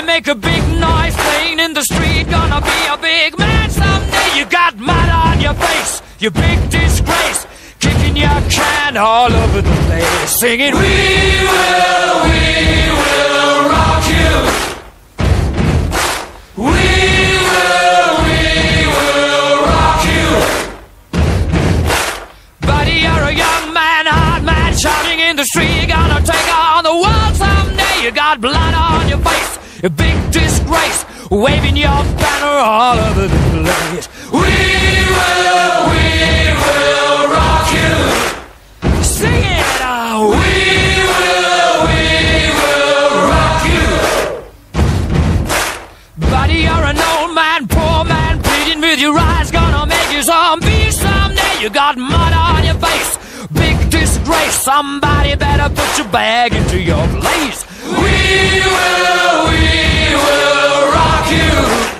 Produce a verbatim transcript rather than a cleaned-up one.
make a big noise playing in the street. Gonna be a big man someday. You got mud on your face, you big disgrace. Kicking your can all over the place, singing, we will, we will rock you. We will, we will rock you. Buddy, you're a young man, hard man, shouting in the street. You're gonna take on the world someday. You got blood on your face, a big disgrace, waving your banner all over the place. We will, we will rock you. Sing it out. We will, we will rock you. Buddy, you're an old man, poor man, pleading with your eyes. Gonna make you zombie someday. You got mud on your face, big disgrace. Somebody better put your bag into your place. We will, we will rock you.